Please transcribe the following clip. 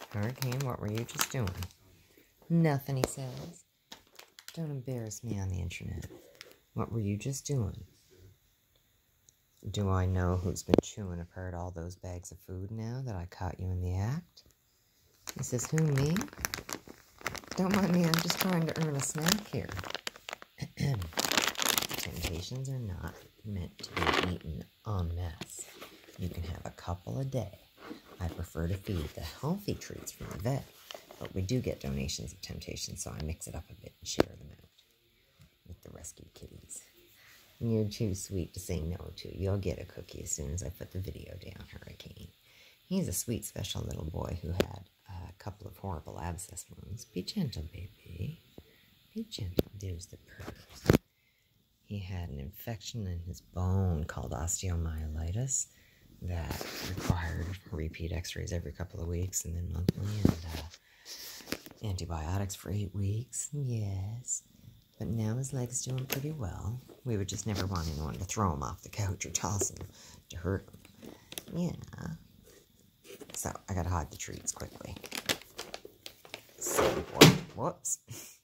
Hurricane, what were you just doing? Nothing, he says. Don't embarrass me on the internet. What were you just doing? Do I know who's been chewing apart all those bags of food now that I caught you in the act? He says, who, me? Don't mind me, I'm just trying to earn a snack here. Temptations are not meant to be eaten en masse. You can have a couple a day. I prefer to feed the healthy treats from the vet, but we do get donations of Temptations, so I mix it up a bit and share them out with the rescued kitties. You're too sweet to say no to. You'll get a cookie as soon as I put the video down, Hurricane. He's a sweet, special little boy who had a couple of horrible abscess wounds. Be gentle, baby. Be gentle. There's the purse. He had an infection in his bone called osteomyelitis that required repeat x-rays every couple of weeks and then monthly, and antibiotics for 8 weeks. Yes. But now his leg's doing pretty well. We would just never want anyone to throw him off the couch or toss him to hurt him. Yeah. So I gotta hide the treats quickly. Silly boy. Whoops.